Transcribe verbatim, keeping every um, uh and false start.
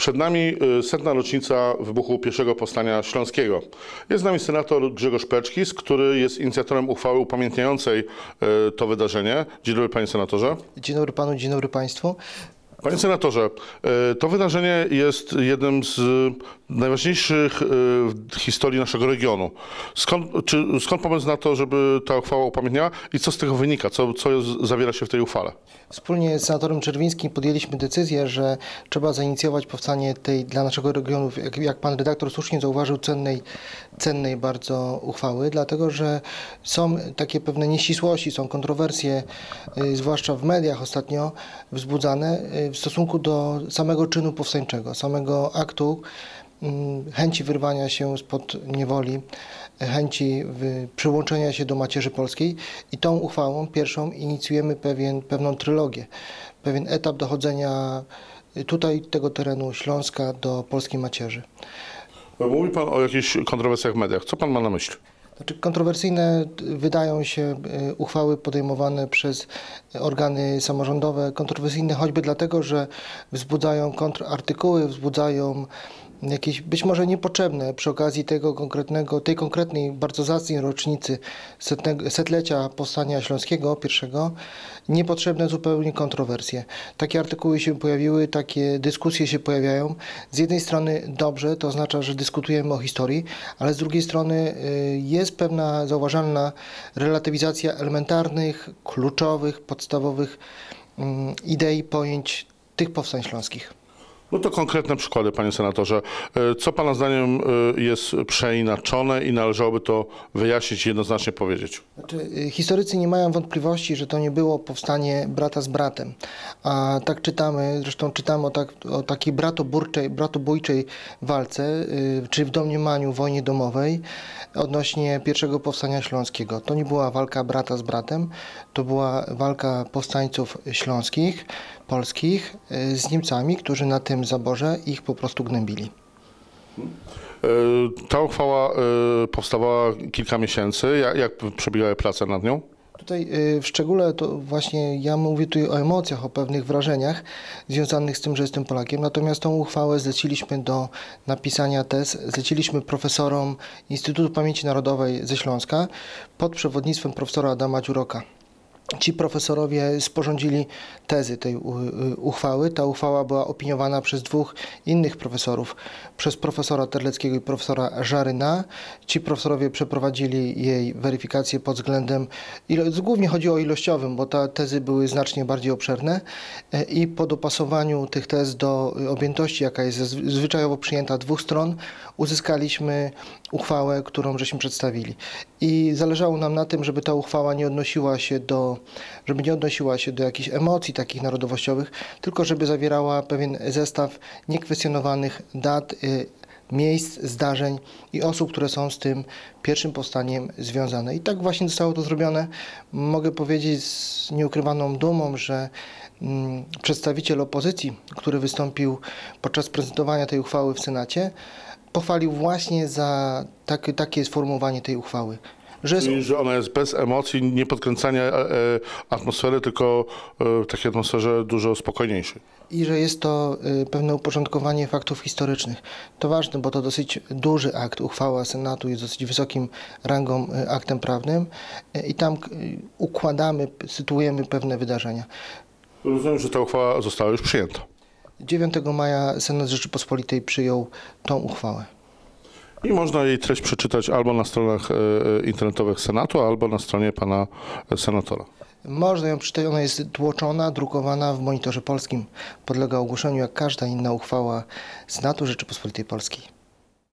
Przed nami setna rocznica wybuchu pierwszego powstania śląskiego. Jest z nami senator Grzegorz Pleczkis, który jest inicjatorem uchwały upamiętniającej to wydarzenie. Dzień dobry, panie senatorze. Dzień dobry panu, dzień dobry państwu. Panie senatorze, to wydarzenie jest jednym z najważniejszych w historii naszego regionu. Skąd, czy, skąd pomysł na to, żeby ta uchwała upamiętniała i co z tego wynika? Co, co zawiera się w tej uchwale? Wspólnie z senatorem Czerwińskim podjęliśmy decyzję, że trzeba zainicjować powstanie tej dla naszego regionu, jak, jak pan redaktor słusznie zauważył, cennej, cennej bardzo uchwały, dlatego że są takie pewne nieścisłości, są kontrowersje, y, zwłaszcza w mediach ostatnio wzbudzane y, w stosunku do samego czynu powstańczego, samego aktu, y, chęci wyrwania się spod niewoli, chęci przyłączenia się do macierzy polskiej i tą uchwałą pierwszą inicjujemy pewien, pewną trylogię, pewien etap dochodzenia tutaj tego terenu Śląska do polskiej macierzy. Mówi pan o jakichś kontrowersjach w mediach. Co pan ma na myśli? Znaczy, kontrowersyjne wydają się uchwały podejmowane przez organy samorządowe, kontrowersyjne choćby dlatego, że wzbudzają kontrartykuły, wzbudzają jakieś być może niepotrzebne przy okazji tego konkretnego, tej konkretnej, bardzo zacnej rocznicy setnego, setlecia powstania śląskiego pierwszego, niepotrzebne zupełnie kontrowersje. Takie artykuły się pojawiły, takie dyskusje się pojawiają. Z jednej strony dobrze, to oznacza, że dyskutujemy o historii, ale z drugiej strony jest pewna zauważalna relatywizacja elementarnych, kluczowych, podstawowych idei, pojęć tych powstań śląskich. No to konkretne przykłady, panie senatorze. Co pana zdaniem jest przeinaczone i należałoby to wyjaśnić i jednoznacznie powiedzieć? Znaczy, historycy nie mają wątpliwości, że to nie było powstanie brata z bratem. A tak czytamy, zresztą czytamy o, tak, o takiej bratobójczej, bratobójczej walce, yy, czy w domniemaniu wojnie domowej odnośnie pierwszego powstania śląskiego. To nie była walka brata z bratem, to była walka powstańców śląskich, polskich z Niemcami, którzy na tym zaborze ich po prostu gnębili. Ta uchwała powstawała kilka miesięcy. Jak, jak przebiegały prace nad nią? Tutaj w szczególe to właśnie ja mówię tutaj o emocjach, o pewnych wrażeniach związanych z tym, że jestem Polakiem. Natomiast tą uchwałę zleciliśmy do napisania tez, zleciliśmy profesorom Instytutu Pamięci Narodowej ze Śląska pod przewodnictwem profesora Adama Dziuroka. Ci profesorowie sporządzili tezy tej uchwały. Ta uchwała była opiniowana przez dwóch innych profesorów, przez profesora Terleckiego i profesora Żaryna. Ci profesorowie przeprowadzili jej weryfikację pod względem, głównie chodzi o ilościowym, bo te tezy były znacznie bardziej obszerne i po dopasowaniu tych tez do objętości, jaka jest zwyczajowo przyjęta dwóch stron, uzyskaliśmy uchwałę, którą żeśmy przedstawili. I zależało nam na tym, żeby ta uchwała nie odnosiła się do żeby nie odnosiła się do jakichś emocji takich narodowościowych, tylko żeby zawierała pewien zestaw niekwestionowanych dat, y, miejsc, zdarzeń i osób, które są z tym pierwszym powstaniem związane. I tak właśnie zostało to zrobione. Mogę powiedzieć z nieukrywaną dumą, że mm, przedstawiciel opozycji, który wystąpił podczas prezentowania tej uchwały w Senacie, pochwalił właśnie za tak, takie sformułowanie tej uchwały. Że, Czyli, że ona jest bez emocji, nie podkręcania e, e, atmosfery, tylko e, w takiej atmosferze dużo spokojniejszej. I że jest to y, pewne uporządkowanie faktów historycznych. To ważne, bo to dosyć duży akt. Uchwała Senatu jest dosyć wysokim rangą y, aktem prawnym y, i tam y, układamy, sytuujemy pewne wydarzenia. Rozumiem, że ta uchwała została już przyjęta. dziewiątego maja Senat Rzeczypospolitej przyjął tą uchwałę. I można jej treść przeczytać albo na stronach internetowych Senatu, albo na stronie pana senatora. Można ją przeczytać, ona jest tłoczona, drukowana w Monitorze Polskim. Podlega ogłoszeniu jak każda inna uchwała Senatu Rzeczypospolitej Polskiej.